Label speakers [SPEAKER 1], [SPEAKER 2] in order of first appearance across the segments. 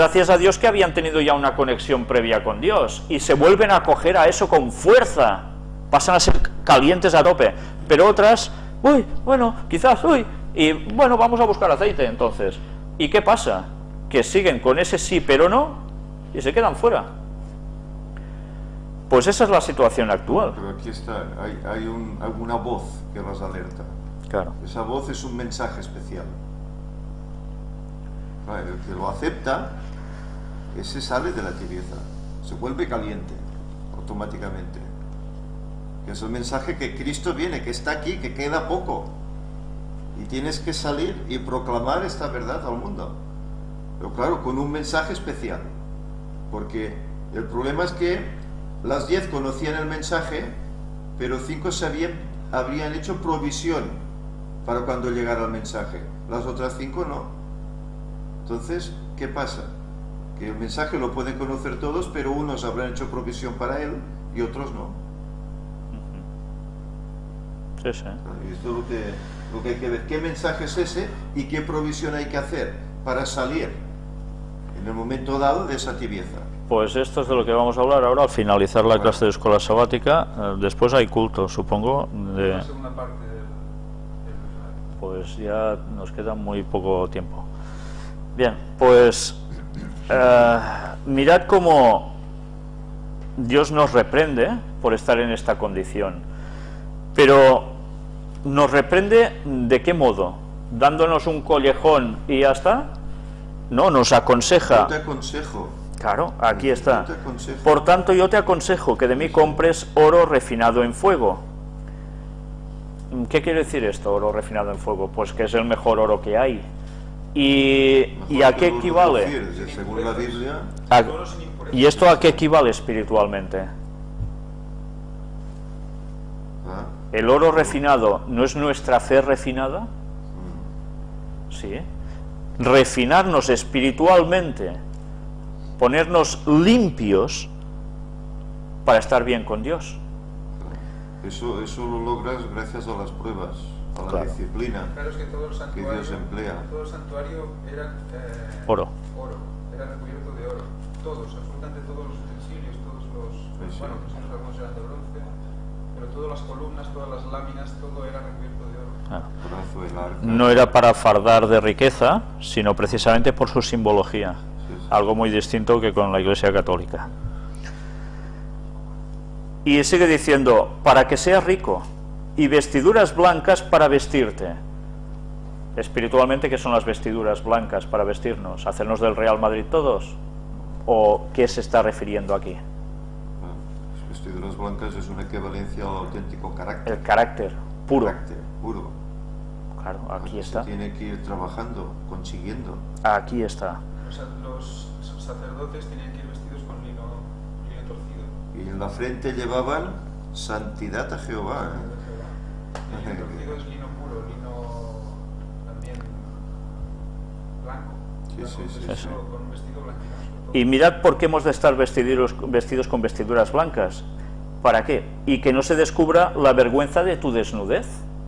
[SPEAKER 1] Gracias a Dios que habían tenido ya una conexión previa con Dios y se vuelven a acoger a eso con fuerza, pasan a ser calientes a tope, pero otras, uy, bueno, quizás, uy, y bueno, vamos a buscar aceite entonces. ¿Y qué pasa? Que siguen con ese sí pero no y se quedan fuera. Pues esa es la situación actual.
[SPEAKER 2] Pero aquí está, hay alguna voz que las alerta.
[SPEAKER 1] Claro.
[SPEAKER 2] Esa voz es un mensaje especial. El que lo acepta, ese sale de la tibieza, se vuelve caliente automáticamente. Que es el mensaje que Cristo viene, que está aquí, que queda poco. Y tienes que salir y proclamar esta verdad al mundo. Pero claro, con un mensaje especial. Porque el problema es que las 10 conocían el mensaje, pero 5 habrían hecho provisión para cuando llegara el mensaje. Las otras 5 no. Entonces, ¿qué pasa? Que el mensaje lo pueden conocer todos, pero unos habrán hecho provisión para él y otros no.
[SPEAKER 1] Sí, sí.
[SPEAKER 2] Y esto es lo que hay que ver. ¿Qué mensaje es ese y qué provisión hay que hacer para salir en el momento dado de esa tibieza?
[SPEAKER 1] Pues esto es de lo que vamos a hablar ahora al finalizar la clase de escuela sabática. Después hay culto, supongo.
[SPEAKER 3] La segunda parte
[SPEAKER 1] Pues ya nos queda muy poco tiempo. Bien, pues mirad cómo Dios nos reprende por estar en esta condición. Pero nos reprende ¿de qué modo? ¿Dándonos un collejón y ya está? No, nos aconseja.
[SPEAKER 2] Yo te aconsejo.
[SPEAKER 1] Claro, aquí está. Por tanto, yo te aconsejo que de mí compres oro refinado en fuego. ¿Qué quiere decir esto, oro refinado en fuego? Pues que es el mejor oro que hay. ¿Y a qué equivale?
[SPEAKER 2] Según la Biblia.
[SPEAKER 1] ¿Y esto a qué equivale espiritualmente? ¿El oro refinado no es nuestra fe refinada? Sí. Refinarnos espiritualmente, ponernos limpios para estar bien con Dios.
[SPEAKER 2] Eso lo logras gracias a las pruebas, a la disciplina.
[SPEAKER 3] Claro, es que todo el santuario,
[SPEAKER 2] que Dios emplea.
[SPEAKER 3] Todo el santuario era
[SPEAKER 1] oro,
[SPEAKER 3] era recubierto de oro. Todos, absolutamente todos los utensilios, todos los...
[SPEAKER 2] Sí.
[SPEAKER 3] Bueno, pues algunos eran de bronce, pero todas las columnas, todas las láminas, todo era recubierto de oro.
[SPEAKER 1] No era para fardar de riqueza, sino precisamente por su simbología. Algo muy distinto que con la Iglesia Católica. Y sigue diciendo, para que seas rico, y vestiduras blancas para vestirte. Espiritualmente, ¿qué son las vestiduras blancas para vestirnos? ¿Hacernos del Real Madrid todos? ¿O qué se está refiriendo aquí?
[SPEAKER 2] Las vestiduras blancas es una equivalencia al auténtico carácter.
[SPEAKER 1] El carácter puro.
[SPEAKER 2] Carácter puro.
[SPEAKER 1] Claro, aquí
[SPEAKER 2] se
[SPEAKER 1] está.
[SPEAKER 2] Tiene que ir trabajando, consiguiendo.
[SPEAKER 1] Aquí está.
[SPEAKER 3] Los sacerdotes tenían que ir vestidos con lino torcido.
[SPEAKER 2] Y en la frente llevaban santidad a Jehová.
[SPEAKER 3] El lino torcido es lino puro, lino también blanco.
[SPEAKER 2] Sí.
[SPEAKER 3] Con un vestido blanco.
[SPEAKER 1] Y mirad por qué hemos de estar vestidos con vestiduras blancas. ¿Para qué? Y que no se descubra la vergüenza de tu desnudez.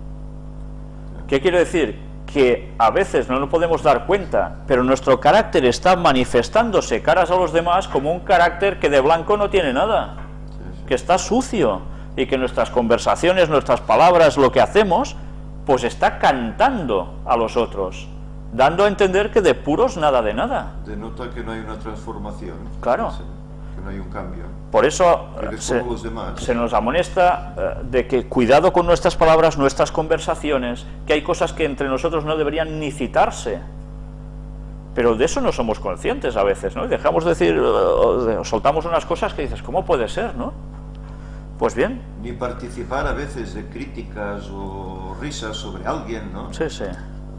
[SPEAKER 1] ¿Qué quiero decir? Que a veces no nos podemos dar cuenta, pero nuestro carácter está manifestándose caras a los demás como un carácter que de blanco no tiene nada, que está sucio, y que nuestras conversaciones, nuestras palabras, lo que hacemos, pues está cantando a los otros, dando a entender que de puros nada de nada.
[SPEAKER 2] Denota que no hay una transformación.
[SPEAKER 1] Claro.
[SPEAKER 2] Que no hay un cambio.
[SPEAKER 1] Por eso se nos amonesta de que cuidado con nuestras palabras, nuestras conversaciones, que hay cosas que entre nosotros no deberían ni citarse. Pero de eso no somos conscientes a veces, ¿no? Y dejamos de decir, soltamos unas cosas que dices, ¿cómo puede ser, no? Pues bien.
[SPEAKER 2] Ni participar a veces de críticas o risas sobre alguien, ¿no?
[SPEAKER 1] Sí, sí.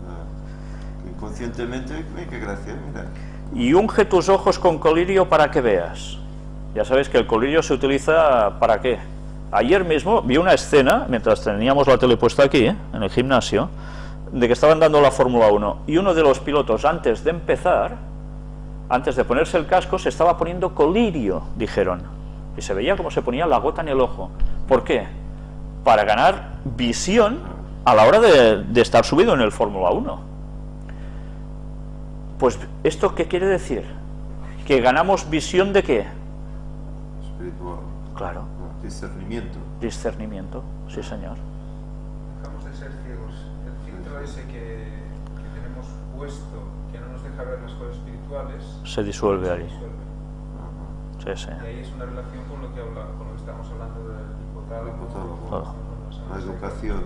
[SPEAKER 2] Inconscientemente, qué gracia, mira.
[SPEAKER 1] Y unge tus ojos con colirio para que veas. Ya sabéis que el colirio se utiliza ¿para qué? Ayer mismo vi una escena, mientras teníamos la tele puesta aquí, en el gimnasio, de que estaban dando la Fórmula 1, y uno de los pilotos, antes de empezar, antes de ponerse el casco, se estaba poniendo colirio, dijeron, y se veía cómo se ponía la gota en el ojo. ¿Por qué? Para ganar visión a la hora de estar subido en el Fórmula 1. Pues, ¿esto qué quiere decir? ¿Que ganamos visión de qué?
[SPEAKER 2] Espiritual.
[SPEAKER 1] Claro,
[SPEAKER 2] Discernimiento.
[SPEAKER 1] discernimiento, sí señor.
[SPEAKER 3] Dejamos de ser ciegos. El filtro ese que tenemos puesto, que no nos deja ver las cosas espirituales,
[SPEAKER 1] Se disuelve
[SPEAKER 3] se
[SPEAKER 1] ahí.
[SPEAKER 3] disuelve.
[SPEAKER 1] Sí, sí.
[SPEAKER 3] Y ahí es una relación con lo que estamos hablando del hipotálamo,
[SPEAKER 1] Claro.
[SPEAKER 2] La educación.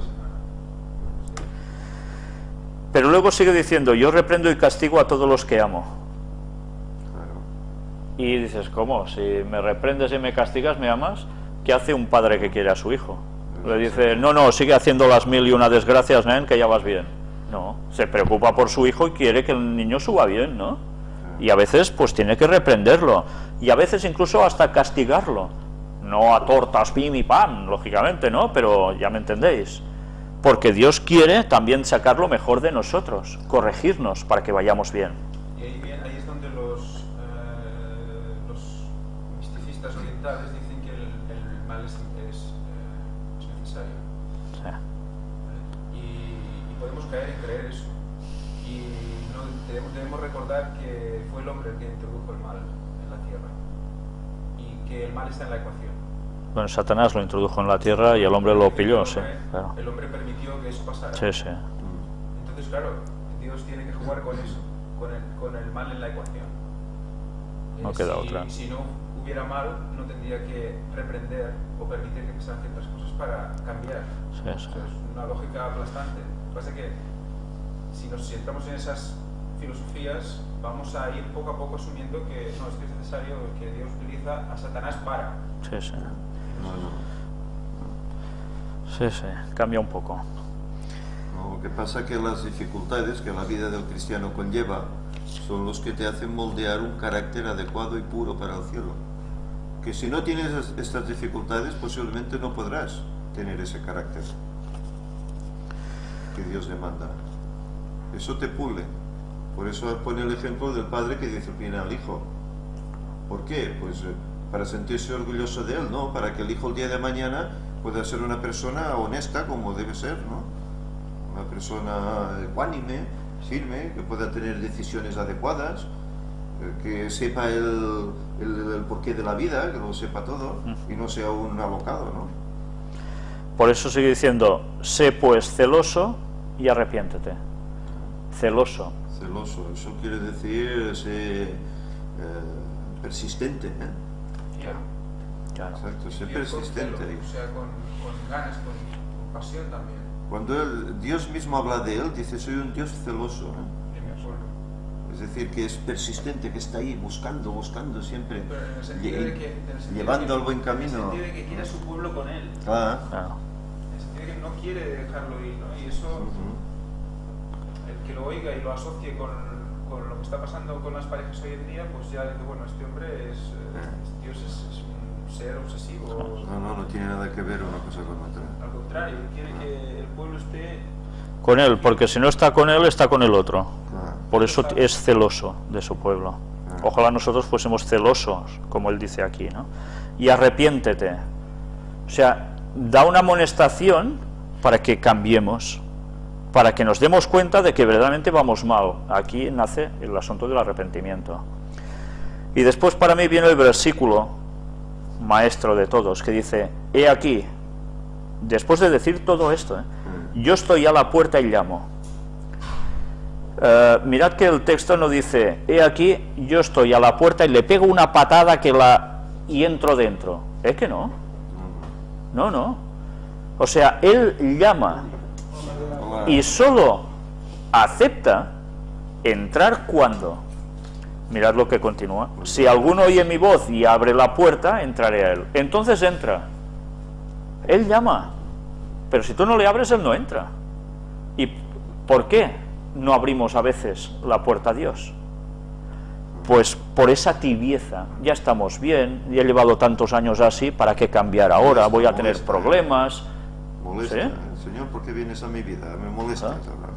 [SPEAKER 1] Pero luego sigue diciendo, yo reprendo y castigo a todos los que amo.
[SPEAKER 2] Claro.
[SPEAKER 1] Y dices, ¿cómo? Si me reprendes y me castigas, ¿me amas? ¿Qué hace un padre que quiere a su hijo? Le dice, no, no, sigue haciendo las 1001 desgracias, nen, que ya vas bien. No, se preocupa por su hijo y quiere que el niño suba bien, ¿no? Y a veces pues tiene que reprenderlo, y a veces incluso hasta castigarlo. No a tortas, pim y pam, lógicamente, ¿no? Pero ya me entendéis. Porque Dios quiere también sacar lo mejor de nosotros, corregirnos para que vayamos bien.
[SPEAKER 3] Y ahí es donde los misticistas orientales dicen que el mal es necesario.
[SPEAKER 1] Sí.
[SPEAKER 3] ¿Vale? Y podemos caer en creer eso. Y no debemos recordar que fue el hombre el que introdujo el mal en la tierra. Y que el mal está en la ecuación.
[SPEAKER 1] Bueno, Satanás lo introdujo en la tierra y el hombre lo pilló, sí. Claro.
[SPEAKER 3] El hombre permitió que eso pasara.
[SPEAKER 1] Sí, sí.
[SPEAKER 3] Entonces, claro, Dios tiene que jugar con eso, con el mal en la ecuación.
[SPEAKER 1] No queda otra.
[SPEAKER 3] Si no hubiera mal, no tendría que reprender o permitir que pasaran ciertas cosas para cambiar.
[SPEAKER 1] Sí, sí.
[SPEAKER 3] O sea, es una lógica aplastante. Lo que pasa es que si entramos en esas filosofías, vamos a ir poco a poco asumiendo que no, esto es necesario, que Dios utiliza a Satanás para.
[SPEAKER 1] Sí, sí.
[SPEAKER 2] No.
[SPEAKER 1] Sí, sí, cambia un poco.
[SPEAKER 2] No, lo que pasa es que las dificultades que la vida del cristiano conlleva son los que te hacen moldear un carácter adecuado y puro para el cielo. Que si no tienes estas dificultades, posiblemente no podrás tener ese carácter que Dios demanda. Eso te pule. Por eso pone el ejemplo del padre que disciplina al hijo. ¿Por qué? Pues para sentirse orgulloso de él, ¿no? Para que el hijo el día de mañana pueda ser una persona honesta como debe ser, ¿no? Una persona ecuánime, firme, que pueda tener decisiones adecuadas, que sepa el porqué de la vida, que lo sepa todo, y no sea un alocado, ¿no?
[SPEAKER 1] Por eso sigue diciendo, sé pues celoso y arrepiéntete. Celoso.
[SPEAKER 2] Celoso, eso quiere decir ser persistente, ¿eh?
[SPEAKER 1] Claro.
[SPEAKER 2] Exacto, ser
[SPEAKER 3] Y con
[SPEAKER 2] persistente.
[SPEAKER 3] celo, o sea, con ganas, con pasión también.
[SPEAKER 2] Cuando Dios mismo habla de él, dice, soy un Dios celoso, ¿eh?
[SPEAKER 3] En mi pueblo.
[SPEAKER 2] Es decir, que es persistente, que está ahí buscando siempre,
[SPEAKER 3] Pero en el sentido de que,
[SPEAKER 2] llevando al buen
[SPEAKER 3] En
[SPEAKER 2] camino.
[SPEAKER 3] el sentido de que quiere a su pueblo con él.
[SPEAKER 2] Ah,
[SPEAKER 1] Claro.
[SPEAKER 3] En el sentido de que no quiere dejarlo ir, ¿no? Y eso, el que lo oiga y lo asocie con lo que está pasando con las parejas hoy en día, pues ya dice, bueno, este hombre Dios es un ser obsesivo.
[SPEAKER 2] no tiene nada que ver una cosa con otra.
[SPEAKER 3] Al contrario, quiere que el pueblo esté...
[SPEAKER 1] Con él, porque si no está con él, está con el otro.
[SPEAKER 2] Ah,
[SPEAKER 1] Por eso es celoso de su pueblo. Ojalá nosotros fuésemos celosos, como él dice aquí, ¿no? Y arrepiéntete. O sea, da una amonestación para que cambiemos, para que nos demos cuenta de que verdaderamente vamos mal. Aquí nace el asunto del arrepentimiento. Y después para mí viene el versículo maestro de todos, que dice, he aquí, después de decir todo esto, yo estoy a la puerta y llamo. Mirad que el texto no dice, he aquí, yo estoy a la puerta y le pego una patada y entro dentro. ¿Es que no? No. O sea, él llama y solo acepta entrar cuando. Mirad lo que continúa. Si alguno oye mi voz y abre la puerta, entraré a él. Entonces entra. Él llama. Pero si tú no le abres, él no entra. ¿Y por qué no abrimos a veces la puerta a Dios? Pues por esa tibieza. Ya estamos bien, ya he llevado tantos años así, ¿para qué cambiar ahora? Voy a tener problemas.
[SPEAKER 2] Molesta.
[SPEAKER 1] ¿Sí?
[SPEAKER 2] Señor, ¿por qué vienes a mi vida? Me molesta.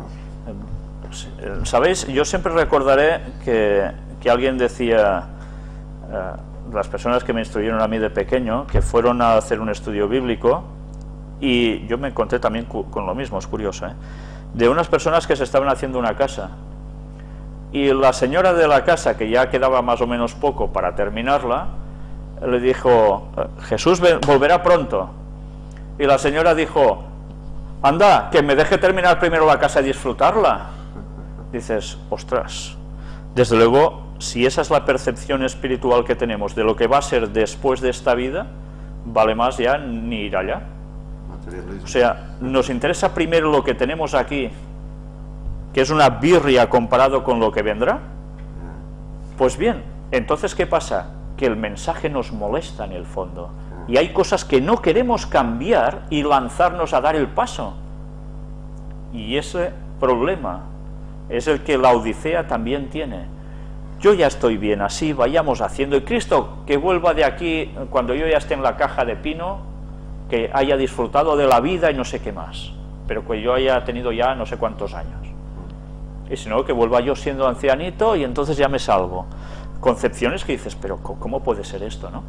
[SPEAKER 2] ¿No?
[SPEAKER 1] ¿Sabéis? Yo siempre recordaré que alguien decía, las personas que me instruyeron a mí de pequeño, que fueron a hacer un estudio bíblico, y yo me encontré también con lo mismo, es curioso, de unas personas que se estaban haciendo una casa, Y la señora de la casa, que ya quedaba más o menos poco para terminarla, le dijo, Jesús volverá pronto. Y la señora dijo, anda, que me deje terminar primero la casa y disfrutarla. Dices, ostras, desde luego, si esa es la percepción espiritual que tenemos de lo que va a ser después de esta vida, vale más ya ni ir allá. O sea, nos interesa primero lo que tenemos aquí, que es una birria comparado con lo que vendrá. Pues bien, entonces ¿qué pasa? Que el mensaje nos molesta en el fondo, y hay cosas que no queremos cambiar y lanzarnos a dar el paso, y ese problema es el que la Odisea también tiene. Yo ya estoy bien así, vayamos haciendo, y Cristo que vuelva de aquí cuando yo ya esté en la caja de pino, que haya disfrutado de la vida y no sé qué más, pero que yo haya tenido ya no sé cuántos años, y si no, que vuelva yo siendo ancianito y entonces ya me salvo. Concepciones que dices, pero ¿cómo puede ser esto, no?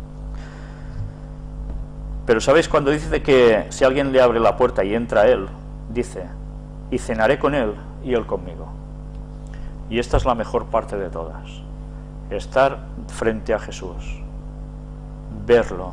[SPEAKER 1] Pero ¿sabéis cuando dice que si alguien le abre la puerta y entra a él, dice, y cenaré con él y él conmigo? Y esta es la mejor parte de todas, estar frente a Jesús, verlo,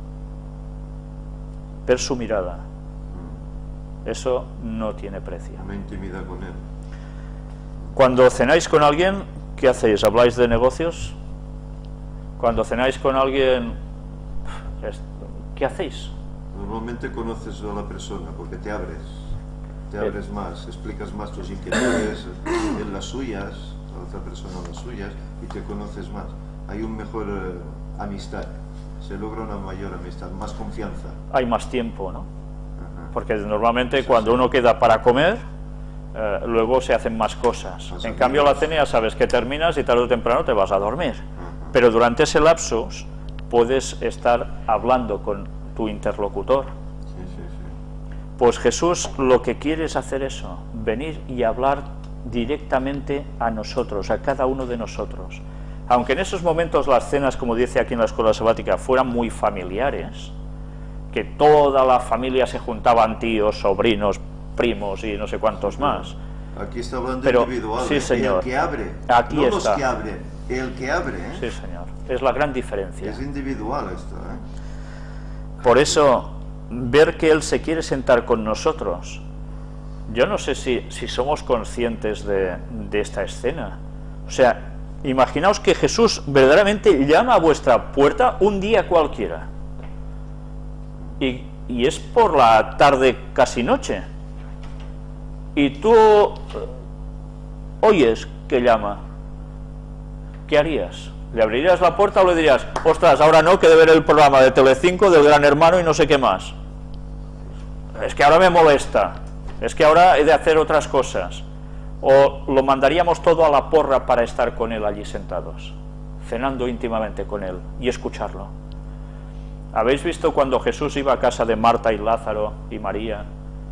[SPEAKER 1] ver su mirada, eso no tiene precio.
[SPEAKER 2] Una intimidad con él.
[SPEAKER 1] Cuando cenáis con alguien, ¿qué hacéis? ¿Habláis de negocios? Cuando cenáis con alguien, ¿qué hacéis?
[SPEAKER 2] Normalmente conoces a la persona porque te abres más, explicas más tus inquietudes, en las suyas, a la otra persona las suyas, y te conoces más. Hay una mejor amistad, se logra una mayor amistad, más confianza.
[SPEAKER 1] Hay más tiempo, ¿no?
[SPEAKER 2] Ajá.
[SPEAKER 1] Porque normalmente cuando uno queda para comer, luego se hacen más cosas. En cambio la cena ya sabes que terminas y tarde o temprano te vas a dormir. Pero durante ese lapsus puedes estar hablando con tu interlocutor. Pues Jesús lo que quiere es hacer eso, venir y hablar directamente a nosotros, a cada uno de nosotros. Aunque en esos momentos las cenas, como dice aquí en la escuela sabática, fueran muy familiares, que toda la familia se juntaban, tíos, sobrinos, primos y no sé cuántos más.
[SPEAKER 2] Aquí está hablando
[SPEAKER 1] pero,
[SPEAKER 2] individual,
[SPEAKER 1] sí, señor.
[SPEAKER 2] El que abre,
[SPEAKER 1] aquí
[SPEAKER 2] no
[SPEAKER 1] está.
[SPEAKER 2] Los que abren, el que abre.
[SPEAKER 1] Sí, señor, es la gran diferencia.
[SPEAKER 2] Es individual esto.
[SPEAKER 1] Por eso, ver que Él se quiere sentar con nosotros, yo no sé si somos conscientes de esta escena. O sea, imaginaos que Jesús verdaderamente llama a vuestra puerta un día cualquiera, y es por la tarde casi noche, y tú oyes que llama, ¿qué harías? ¿Le abrirías la puerta o le dirías, ostras, ahora no, que de ver el programa de Telecinco del Gran Hermano y no sé qué más? Es que ahora me molesta, es que ahora he de hacer otras cosas. O lo mandaríamos todo a la porra para estar con él allí sentados, cenando íntimamente con él y escucharlo. ¿Habéis visto cuando Jesús iba a casa de Marta y Lázaro y María?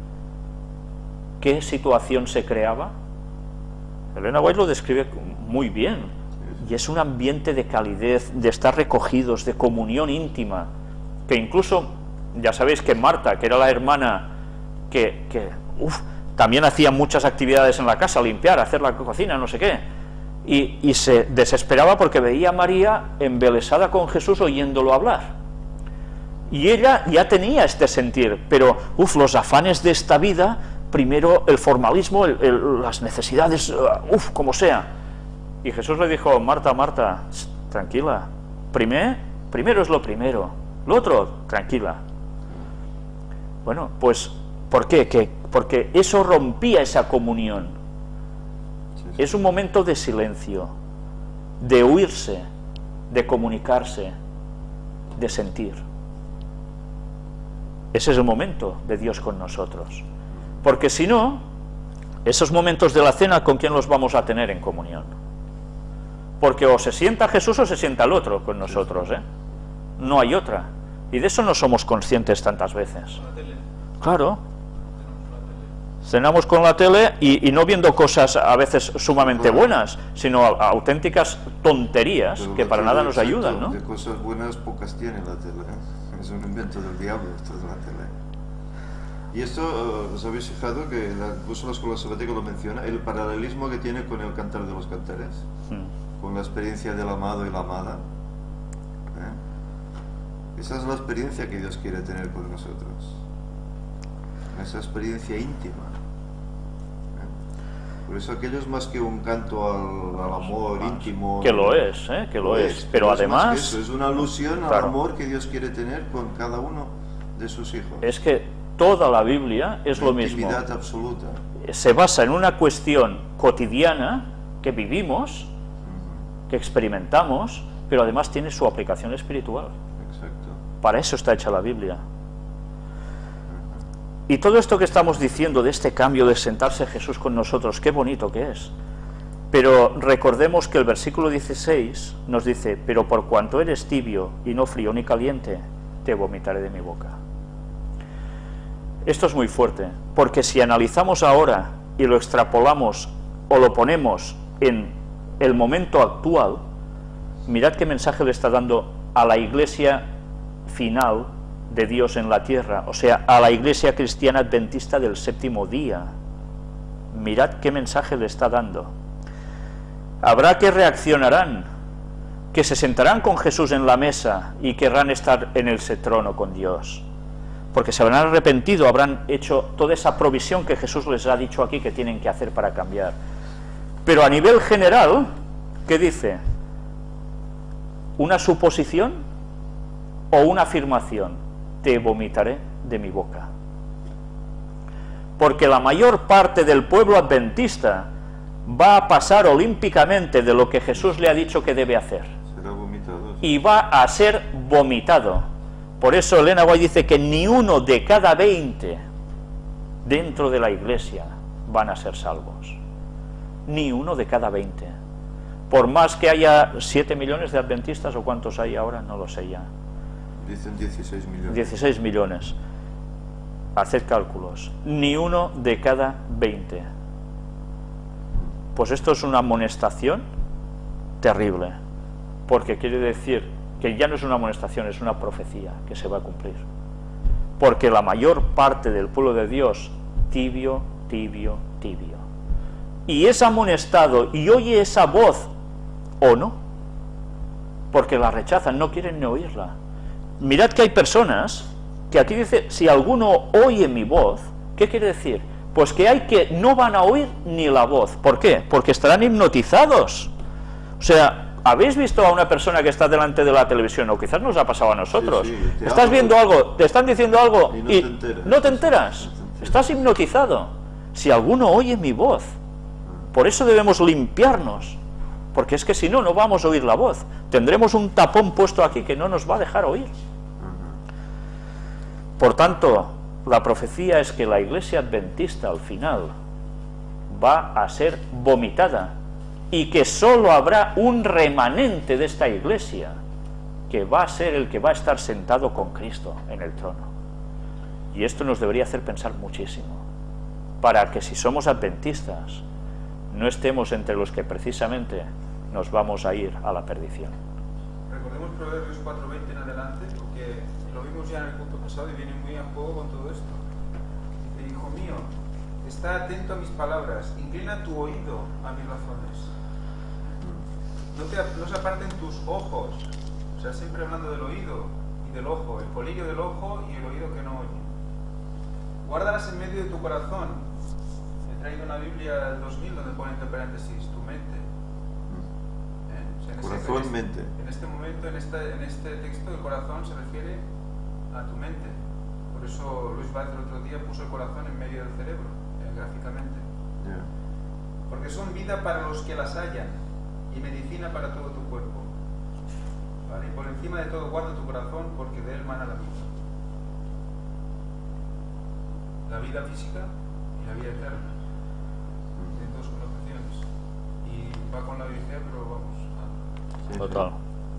[SPEAKER 1] ¿Qué situación se creaba? Elena White lo describe muy bien, y es un ambiente de calidez, de estar recogidos, de comunión íntima, que incluso, ya sabéis que Marta, que era la hermana que también hacía muchas actividades en la casa, limpiar, hacer la cocina, no sé qué, y se desesperaba porque veía a María embelesada con Jesús oyéndolo hablar. Y ella ya tenía este sentir, pero los afanes de esta vida, primero el formalismo, las necesidades, como sea. Y Jesús le dijo, Marta, Marta, tranquila, primero es lo primero, lo otro, tranquila. Bueno, pues, ¿por qué? Porque eso rompía esa comunión. Es un momento de silencio, de huirse, de comunicarse, de sentir. Ese es el momento de Dios con nosotros. Porque si no, esos momentos de la cena, ¿con quién los vamos a tener en comunión? Porque o se sienta Jesús o se sienta el otro con nosotros, ¿eh? No hay otra. Y de eso no somos conscientes tantas veces. Claro. Cenamos con la tele y no viendo cosas a veces sumamente buenas, sino auténticas tonterías que para nada nos ayudan, ¿no?
[SPEAKER 2] De cosas buenas pocas tiene la tele, ¿eh? Es un invento del diablo esto de la tele. Y esto, ¿os habéis fijado que incluso la escuela sabática lo menciona, el paralelismo que tiene con el Cantar de los Cantares, con la experiencia del amado y la amada? Esa es la experiencia que Dios quiere tener con nosotros, esa experiencia íntima. Por eso aquello es más que un canto al amor íntimo.
[SPEAKER 1] Que lo es, que lo es. Pero además...
[SPEAKER 2] más que eso, es una alusión al
[SPEAKER 1] claro,
[SPEAKER 2] amor que Dios quiere tener con cada uno de sus hijos.
[SPEAKER 1] Es que toda la Biblia es lo mismo.
[SPEAKER 2] Intimidad absoluta.
[SPEAKER 1] Se basa en una cuestión cotidiana que vivimos, que experimentamos, pero además tiene su aplicación espiritual.
[SPEAKER 2] Exacto.
[SPEAKER 1] Para eso está hecha la Biblia. Y todo esto que estamos diciendo de este cambio de sentarse Jesús con nosotros, qué bonito que es. Pero recordemos que el versículo 16 nos dice: pero por cuanto eres tibio y no frío ni caliente, te vomitaré de mi boca. Esto es muy fuerte, porque si analizamos ahora y lo extrapolamos o lo ponemos en el momento actual, mirad qué mensaje le está dando a la iglesia final de Dios en la tierra, o sea, a la iglesia cristiana adventista del séptimo día. Mirad qué mensaje le está dando. Habrá que reaccionarán, que se sentarán con Jesús en la mesa y querrán estar en ese trono con Dios, porque se habrán arrepentido, habrán hecho toda esa provisión que Jesús les ha dicho aquí que tienen que hacer para cambiar. Pero a nivel general, ¿qué dice? ¿Una suposición o una afirmación? Te vomitaré de mi boca. Porque la mayor parte del pueblo adventista va a pasar olímpicamente de lo que Jesús le ha dicho que debe hacer.
[SPEAKER 2] Será vomitado.
[SPEAKER 1] Y va a ser vomitado. Por eso Elena White dice que ni uno de cada 20 dentro de la iglesia van a ser salvos. Ni uno de cada 20. Por más que haya 7 millones de adventistas, o cuántos hay ahora, no lo sé ya.
[SPEAKER 2] Dicen 16 millones.
[SPEAKER 1] 16 millones. Haced cálculos. Ni uno de cada 20. Pues esto es una amonestación terrible. Porque quiere decir que ya no es una amonestación, es una profecía que se va a cumplir. Porque la mayor parte del pueblo de Dios, tibio, tibio, tibio. Y es amonestado y oye esa voz, o no. Porque la rechazan, no quieren ni oírla. Mirad que hay personas que aquí dice, si alguno oye mi voz, ¿qué quiere decir? Pues que hay que no van a oír ni la voz. ¿Por qué? Porque estarán hipnotizados. O sea, ¿habéis visto a una persona que está delante de la televisión? O quizás nos ha pasado a nosotros.
[SPEAKER 2] Sí, sí,
[SPEAKER 1] estás viendo algo, te están diciendo algo y no te enteras.
[SPEAKER 2] No te enteras.
[SPEAKER 1] Estás hipnotizado. Si alguno oye mi voz. Por eso debemos limpiarnos. Porque es que si no, no vamos a oír la voz. Tendremos un tapón puesto aquí que no nos va a dejar oír. Por tanto, la profecía es que la iglesia adventista al final va a ser vomitada y que solo habrá un remanente de esta iglesia que va a ser el que va a estar sentado con Cristo en el trono. Y esto nos debería hacer pensar muchísimo, para que si somos adventistas no estemos entre los que precisamente nos vamos a ir a la perdición.
[SPEAKER 3] Recordemos Proverbios 4:20 en adelante, porque lo vimos ya en el punto pasado y viene muy a juego con todo esto. Dice: hijo mío, está atento a mis palabras, inclina tu oído a mis razones. No se aparten tus ojos, o sea, siempre hablando del oído y del ojo, el colillo del ojo y el oído que no oye. Guárdalas en medio de tu corazón. He traído una Biblia del 2000 donde pone entre paréntesis tu mente.
[SPEAKER 2] Corazón, mente.
[SPEAKER 3] En este momento, en este texto, el corazón se refiere a tu mente. Por eso Luis Vázquez el otro día puso el corazón en medio del cerebro, gráficamente.
[SPEAKER 2] Yeah.
[SPEAKER 3] Porque son vida para los que las hallan y medicina para todo tu cuerpo. ¿Vale? Y por encima de todo guarda tu corazón, porque de él mana la vida. La vida física y la vida eterna. Tienen dos connotaciones. Y va con la Biblia, pero vamos.
[SPEAKER 1] Total.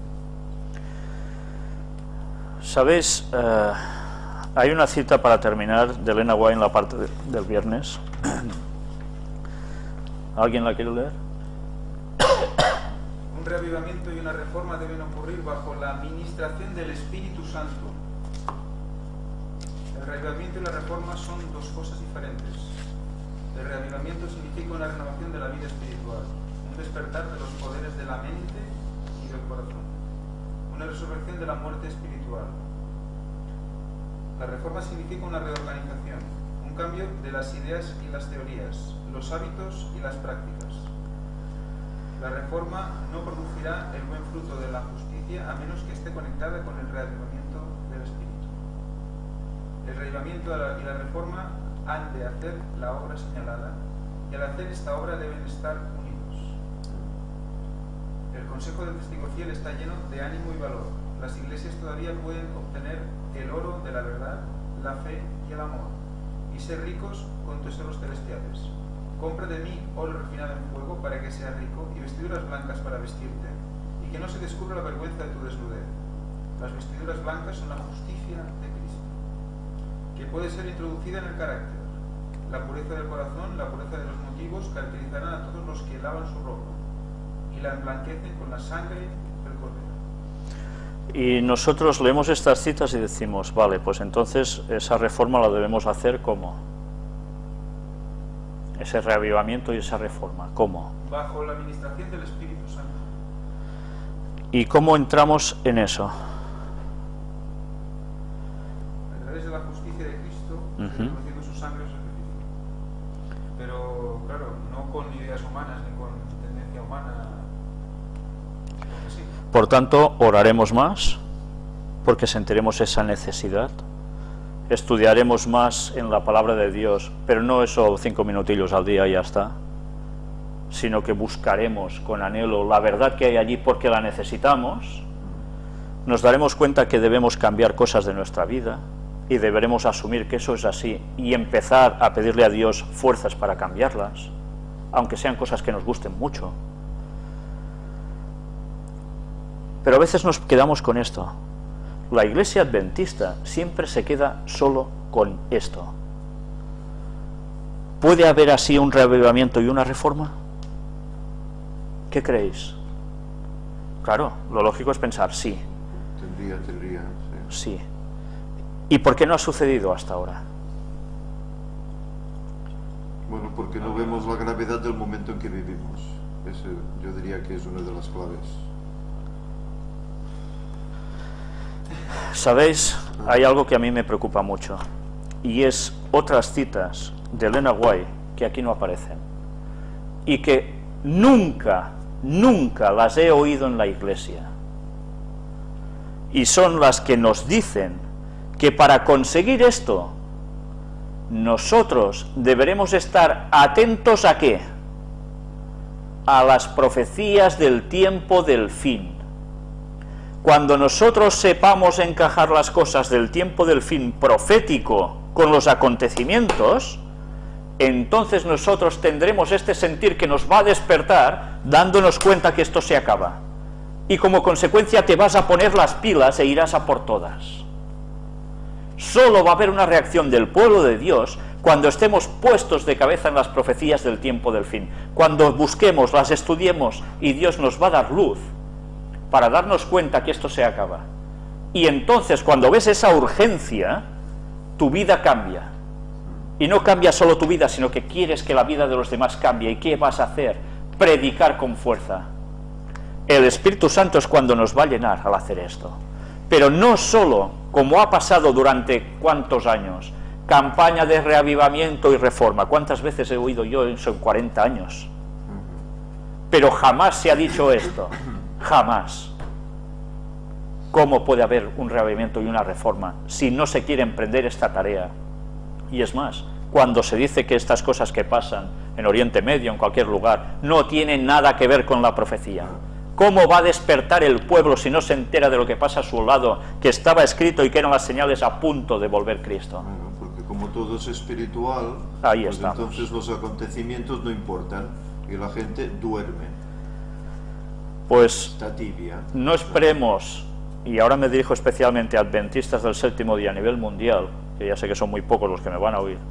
[SPEAKER 1] ¿Sabéis? Hay una cita para terminar de Elena White en la parte del viernes. ¿Alguien la quiere leer?
[SPEAKER 3] Un reavivamiento y una reforma deben ocurrir bajo la administración del Espíritu Santo. El reavivamiento y la reforma son dos cosas diferentes. El reavivamiento significa una renovación de la vida espiritual, un despertar de los poderes de la mente y del corazón, una resurrección de la muerte espiritual. La reforma significa una reorganización, un cambio de las ideas y las teorías, los hábitos y las prácticas. La reforma no producirá el buen fruto de la justicia a menos que esté conectada con el reavivamiento del espíritu. El reavivamiento y la reforma han de hacer la obra señalada, y al hacer esta obra deben estar unidos. El Consejo del Testigo Fiel está lleno de ánimo y valor. Las iglesias todavía pueden obtener el oro de la verdad, la fe y el amor, y ser ricos con tesoros celestiales. Compra de mí oro refinado en fuego para que sea rico, y vestiduras blancas para vestirte, y que no se descubra la vergüenza de tu desnudez. Las vestiduras blancas son la justicia de Cristo, que puede ser introducida en el carácter. La pureza del corazón, la pureza de los motivos caracterizarán a todos los que lavan su ropa y la emblanquecen con la sangre del Cordero.
[SPEAKER 1] Y nosotros leemos estas citas y decimos, vale, pues entonces esa reforma la debemos hacer ¿cómo? Ese reavivamiento y esa reforma, ¿cómo?
[SPEAKER 3] Bajo la administración del Espíritu Santo.
[SPEAKER 1] ¿Y cómo entramos en eso?
[SPEAKER 3] A través de la justicia de Cristo, reconociendo su sangre y su sacrificio. Pero, claro, no con ideas humanas ni con tendencia humana. Sí.
[SPEAKER 1] Por tanto, oraremos más, porque sentiremos esa necesidad. Estudiaremos más en la palabra de Dios, pero no eso 5 minutillos al día y ya está, sino que buscaremos con anhelo la verdad que hay allí porque la necesitamos. Nos daremos cuenta que debemos cambiar cosas de nuestra vida y deberemos asumir que eso es así y empezar a pedirle a Dios fuerzas para cambiarlas, aunque sean cosas que nos gusten mucho. Pero a veces nos quedamos con esto. La Iglesia Adventista siempre se queda solo con esto. ¿Puede haber así un reavivamiento y una reforma? ¿Qué creéis? Claro, lo lógico es pensar, sí.
[SPEAKER 2] Tendría, sí.
[SPEAKER 1] Sí. ¿Y por qué no ha sucedido hasta ahora?
[SPEAKER 2] Bueno, porque no vemos la gravedad del momento en que vivimos. Ese, yo diría que es una de las claves.
[SPEAKER 1] ¿Sabéis? Hay algo que a mí me preocupa mucho, y es otras citas de Elena White que aquí no aparecen, y que nunca las he oído en la Iglesia, y son las que nos dicen que para conseguir esto, nosotros deberemos estar atentos ¿a qué? A las profecías del tiempo del fin. Cuando nosotros sepamos encajar las cosas del tiempo del fin profético con los acontecimientos, entonces nosotros tendremos este sentir que nos va a despertar, dándonos cuenta que esto se acaba. Y como consecuencia te vas a poner las pilas e irás a por todas. Solo va a haber una reacción del pueblo de Dios cuando estemos puestos de cabeza en las profecías del tiempo del fin. Cuando busquemos, las estudiemos y Dios nos va a dar luz para darnos cuenta que esto se acaba. Y entonces, cuando ves esa urgencia, tu vida cambia. Y no cambia solo tu vida, sino que quieres que la vida de los demás cambie. ¿Y qué vas a hacer? Predicar con fuerza. El Espíritu Santo es cuando nos va a llenar al hacer esto. Pero no solo, como ha pasado durante ¿cuántos años? Campaña de reavivamiento y reforma. ¿Cuántas veces he oído yo eso en 40 años? Pero jamás se ha dicho esto. Jamás. ¿Cómo puede haber un reavivamiento y una reforma si no se quiere emprender esta tarea? Y es más, cuando se dice que estas cosas que pasan en Oriente Medio, en cualquier lugar, no tienen nada que ver con la profecía. ¿Cómo va a despertar el pueblo si no se entera de lo que pasa a su lado, que estaba escrito y que eran las señales a punto de volver Cristo?
[SPEAKER 2] Bueno, porque como todo es espiritual,
[SPEAKER 1] Ahí
[SPEAKER 2] pues
[SPEAKER 1] estamos.
[SPEAKER 2] entonces los acontecimientos no importan y la gente duerme.
[SPEAKER 1] Pues
[SPEAKER 2] Está tibia.
[SPEAKER 1] no esperemos, y ahora me dirijo especialmente a adventistas del séptimo día a nivel mundial, que ya sé que son muy pocos los que me van a oír,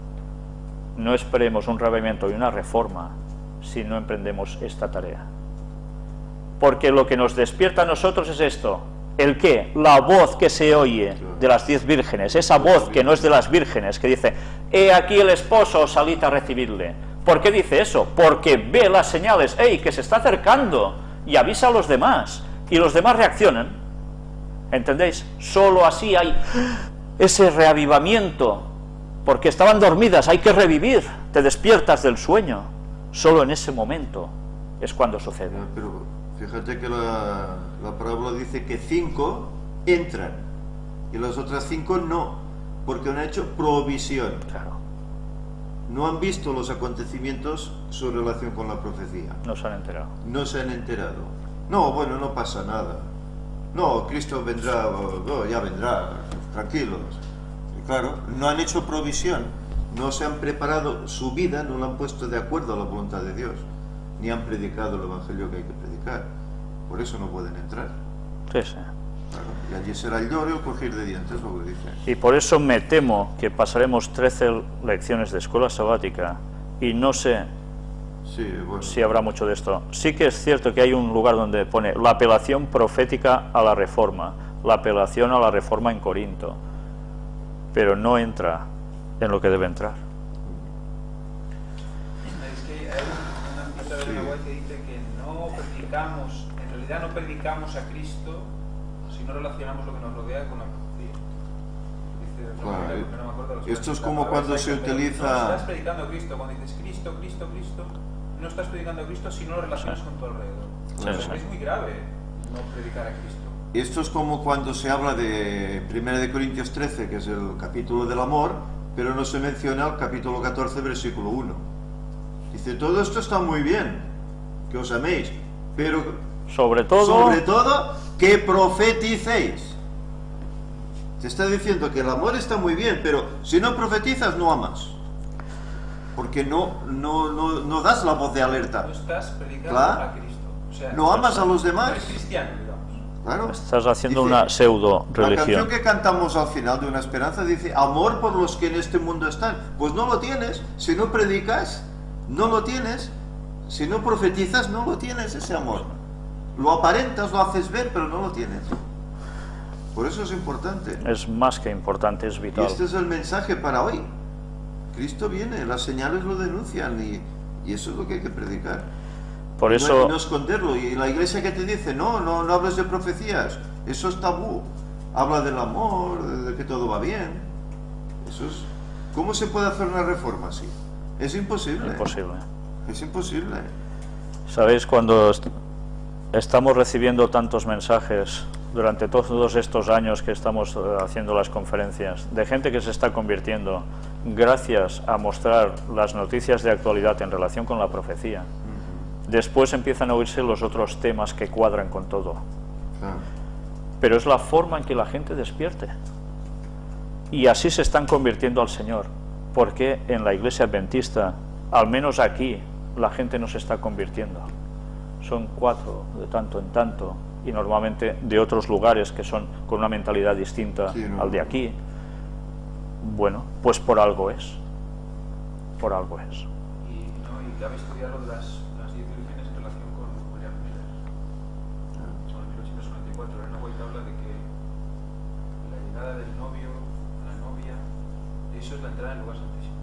[SPEAKER 1] no esperemos un reavivamiento y una reforma si no emprendemos esta tarea. Porque lo que nos despierta a nosotros es esto: ¿El qué? La voz que se oye de las 10 vírgenes, esa voz que no es de las vírgenes, que dice, he aquí el esposo, salid a recibirle. ¿Por qué dice eso? Porque ve las señales, ¡ey, que se está acercando! Y avisa a los demás, y los demás reaccionan. ¿Entendéis? Solo así hay ese reavivamiento, porque estaban dormidas, hay que revivir, te despiertas del sueño. Solo en ese momento es cuando sucede.
[SPEAKER 2] Pero fíjate que la parábola dice que 5 entran y las otras 5 no, porque han hecho provisión.
[SPEAKER 1] Claro.
[SPEAKER 2] No han visto los acontecimientos su relación con la profecía.
[SPEAKER 1] No se han enterado.
[SPEAKER 2] No se han enterado. No, bueno, no pasa nada. No, Cristo vendrá, ya vendrá, tranquilos. Y claro, no han hecho provisión, no se han preparado su vida, no la han puesto de acuerdo a la voluntad de Dios, ni han predicado el Evangelio que hay que predicar. Por eso no pueden entrar.
[SPEAKER 1] Sí, sí.
[SPEAKER 2] Claro, y allí será el lloro y el crujir de dientes, lo que dice.
[SPEAKER 1] Y por eso me temo que pasaremos 13 lecciones de escuela sabática y no sé
[SPEAKER 2] Sí, bueno.
[SPEAKER 1] si habrá mucho de esto. Sí que es cierto que hay un lugar donde pone la apelación profética a la reforma, la apelación a la reforma en Corinto, pero no entra en lo que debe entrar.
[SPEAKER 3] Es que hay una cita de Elena White que dice que no predicamos, en realidad no predicamos a Cristo si no relacionamos lo que nos rodea con la profecía. Dice de otra
[SPEAKER 2] Claro,
[SPEAKER 3] manera, porque no me acuerdo los
[SPEAKER 2] esto es
[SPEAKER 3] la
[SPEAKER 2] como
[SPEAKER 3] palabra
[SPEAKER 2] cuando
[SPEAKER 3] exacta,
[SPEAKER 2] se
[SPEAKER 3] pero
[SPEAKER 2] utiliza-
[SPEAKER 3] No estás predicando a Cristo, cuando dices Cristo, Cristo, Cristo, no estás predicando a Cristo si no lo relacionas con tu alrededor.
[SPEAKER 1] Sí,
[SPEAKER 3] O sea,
[SPEAKER 1] sí.
[SPEAKER 3] es muy grave no predicar a Cristo.
[SPEAKER 2] Esto es como cuando se habla de 1 de Corintios 13, que es el capítulo del amor, pero no se menciona el capítulo 14, versículo 1. Dice, todo esto está muy bien, que os améis, pero
[SPEAKER 1] Sobre todo,
[SPEAKER 2] que profeticéis. Te está diciendo que el amor está muy bien, pero si no profetizas no amas. Porque no das la voz de alerta.
[SPEAKER 3] No estás predicando
[SPEAKER 2] Claro.
[SPEAKER 3] a Cristo. O sea,
[SPEAKER 2] No amas a los
[SPEAKER 3] no
[SPEAKER 2] demás.
[SPEAKER 3] eres cristiano, digamos.
[SPEAKER 2] Claro.
[SPEAKER 1] estás haciendo
[SPEAKER 2] Dice,
[SPEAKER 1] una pseudo
[SPEAKER 2] La canción
[SPEAKER 1] religión.
[SPEAKER 2] que cantamos al final de Una Esperanza dice, amor por los que en este mundo están. Pues no lo tienes, si no predicas, no lo tienes, si no profetizas, no lo tienes ese amor. Lo aparentas, lo haces ver, pero no lo tienes. Por eso es importante.
[SPEAKER 1] Es más que importante, es
[SPEAKER 2] Y
[SPEAKER 1] vital.
[SPEAKER 2] este es el mensaje para hoy. Cristo viene, las señales lo denuncian y eso es lo que hay que predicar.
[SPEAKER 1] Por
[SPEAKER 2] Y
[SPEAKER 1] eso,
[SPEAKER 2] no esconderlo. Y la iglesia que te dice, no hables de profecías, eso es tabú. Habla del amor, de que todo va bien. Eso es... ¿Cómo se puede hacer una reforma así? Es imposible.
[SPEAKER 1] imposible.
[SPEAKER 2] Es imposible.
[SPEAKER 1] ¿Sabéis? Cuando estamos recibiendo tantos mensajes durante todos estos años que estamos haciendo las conferencias, de gente que se está convirtiendo gracias a mostrar las noticias de actualidad en relación con la profecía, después empiezan a oírse los otros temas que cuadran con todo.
[SPEAKER 2] Claro.
[SPEAKER 1] Pero es la forma en que la gente despierte. Y así se están convirtiendo al Señor. Porque en la iglesia adventista, al menos aquí, la gente no se está convirtiendo. Son 4 de tanto en tanto, y normalmente de otros lugares que son con una mentalidad distinta
[SPEAKER 2] Sí, no.
[SPEAKER 1] al de aquí. Bueno, pues por algo es. Por algo es.
[SPEAKER 3] Y cabe estudiar lo de las 10 vírgenes en relación con William Miller. Son en 1844. Elena White habla de que la llegada del novio, la novia, eso es la entrada en el lugar santísimo.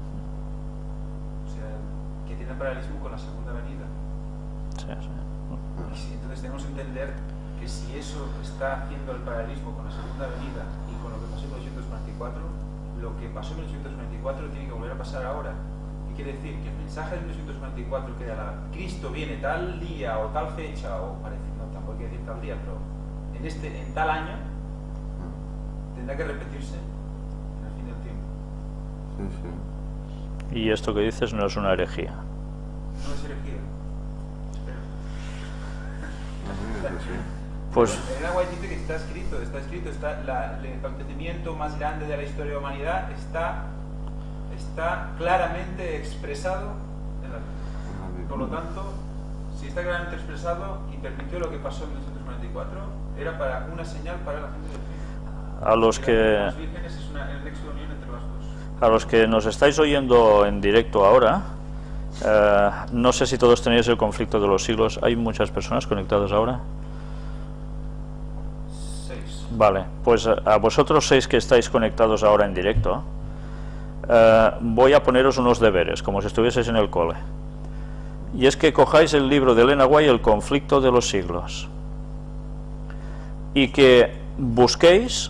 [SPEAKER 3] O sea, que tiene paralelismo con la segunda venida.
[SPEAKER 1] Sí, sí.
[SPEAKER 3] Y entonces tenemos que entender que si eso está haciendo el paralelismo con la segunda venida y con lo que pasó en 1844, lo que pasó en 1844 tiene que volver a pasar ahora. ¿Qué quiere decir? Que el mensaje de 1844, que era Cristo viene tal día o tal fecha, o parecido, no, tampoco hay que decir tal día, pero en tal año, tendrá que repetirse en el fin del tiempo.
[SPEAKER 2] Sí, sí.
[SPEAKER 1] Y esto que dices no es una herejía.
[SPEAKER 3] No es herejía. Espero.
[SPEAKER 2] Así es, así.
[SPEAKER 1] Pues
[SPEAKER 3] Elena White dice que está escrito, el acontecimiento más grande de la historia de la humanidad está claramente expresado en la Biblia. Por lo tanto, si está claramente expresado y permitió lo que pasó en 1944, era para una señal para la gente del fin.
[SPEAKER 1] a los que
[SPEAKER 3] Las vírgenes es el nexo de unión entre las dos.
[SPEAKER 1] A los que nos estáis oyendo en directo ahora, no sé si todos tenéis el conflicto de los siglos. ¿Hay muchas personas conectadas ahora?
[SPEAKER 3] 6.
[SPEAKER 1] Vale, pues a vosotros 6 que estáis conectados ahora en directo, voy a poneros unos deberes, como si estuvieseis en el cole. Y es que cojáis el libro de Elena White, El conflicto de los siglos, y que busquéis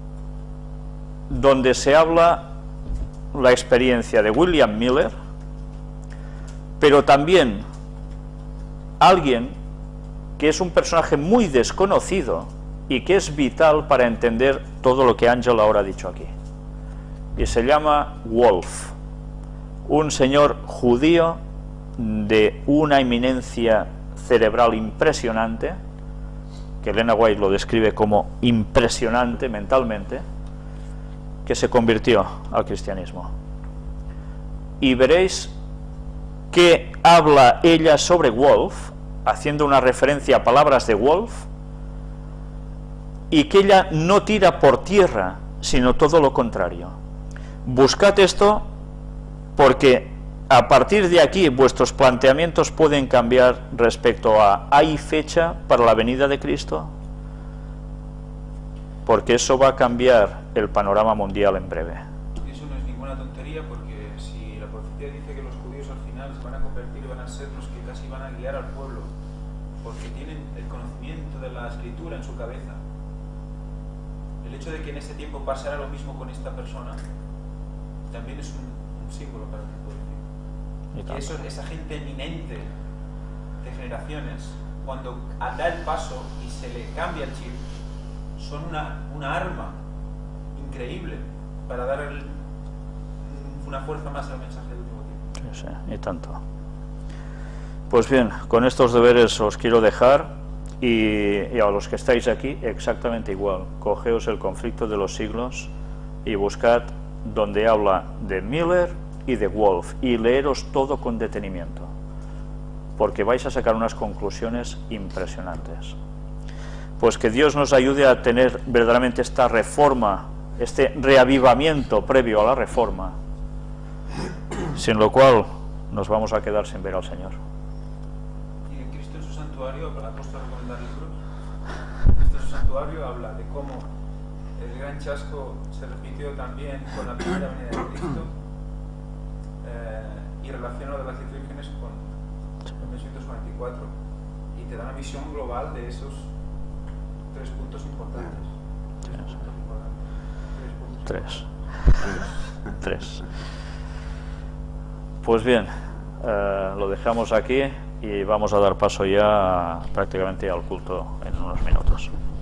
[SPEAKER 1] donde se habla la experiencia de William Miller, pero también alguien que es un personaje muy desconocido y que es vital para entender todo lo que Ángel ahora ha dicho aquí, y se llama Wolf, un señor judío de una eminencia cerebral impresionante, que Elena White lo describe como impresionante mentalmente, que se convirtió al cristianismo. Y veréis que habla ella sobre Wolf, haciendo una referencia a palabras de Wolf, y que ella no tira por tierra, sino todo lo contrario. Buscad esto, porque a partir de aquí vuestros planteamientos pueden cambiar respecto a ¿hay fecha para la venida de Cristo? Porque eso va a cambiar el panorama mundial en breve.
[SPEAKER 3] Eso no es ninguna tontería, porque si la profecía dice que los judíos al final se van a convertir y van a ser los que casi van a guiar al pueblo, porque tienen el conocimiento de la escritura en su cabeza, el hecho de que en ese tiempo pasara lo mismo con esta persona también es un símbolo para el tiempo de Dios. Que eso, esa gente eminente de generaciones, cuando da el paso y se le cambia el chip, son una arma increíble para dar una fuerza más al mensaje del último tiempo.
[SPEAKER 1] Sí, sí, y tanto. Pues bien, con estos deberes os quiero dejar, y a los que estáis aquí exactamente igual. Cogeos el conflicto de los siglos y buscad donde habla de Miller y de Wolf, y leeros todo con detenimiento, porque vais a sacar unas conclusiones impresionantes. Pues que Dios nos ayude a tener verdaderamente esta reforma, este reavivamiento previo a la reforma, sin lo cual nos vamos a quedar sin ver al Señor.
[SPEAKER 3] Y en Cristo en su santuario, para apóstol recomendar libros, Cristo en su santuario habla de cómo el gran chasco se repitió también con la primera venida de Cristo, y relaciona lo de las 10 vírgenes con 1944, y te da una visión global de esos 3 puntos importantes.
[SPEAKER 1] Tres. Pues bien, lo dejamos aquí y vamos a dar paso ya prácticamente al culto en unos minutos.